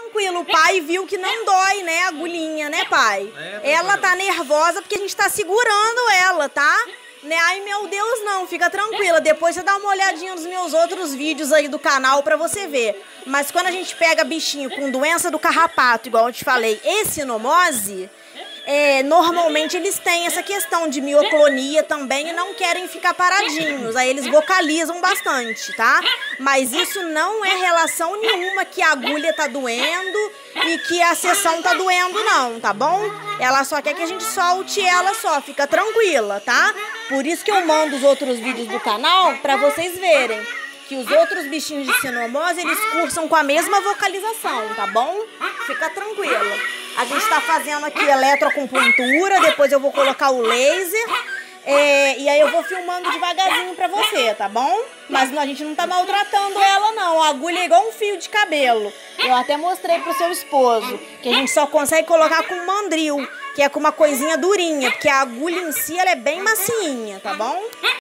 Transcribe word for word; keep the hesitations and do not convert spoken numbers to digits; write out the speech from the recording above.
tranquilo. O pai viu que não dói, né, a agulhinha, né, pai? É, ela tá nervosa porque a gente tá segurando ela, tá? Né? Ai, meu Deus, não, fica tranquila. Depois você dá uma olhadinha nos meus outros vídeos aí do canal pra você ver. Mas quando a gente pega bichinho com doença do carrapato, igual eu te falei, e sinomose, é, normalmente eles têm essa questão de mioclonia também e não querem ficar paradinhos. Aí eles vocalizam bastante, tá? Mas isso não é relação nenhuma que a agulha tá doendo e que a sessão tá doendo, não, tá bom? Ela só quer que a gente solte ela só, fica tranquila, tá? Por isso que eu mando os outros vídeos do canal pra vocês verem que os outros bichinhos de sinomose, eles cursam com a mesma vocalização, tá bom? Fica tranquila. A gente tá fazendo aqui eletroacupuntura, depois eu vou colocar o laser, é, e aí eu vou filmando devagarzinho pra você, tá bom? Mas a gente não tá maltratando ela, não. A agulha é igual um fio de cabelo. Eu até mostrei pro seu esposo, que a gente só consegue colocar com mandril, que é com uma coisinha durinha, porque a agulha em si, ela é bem macinha, tá bom?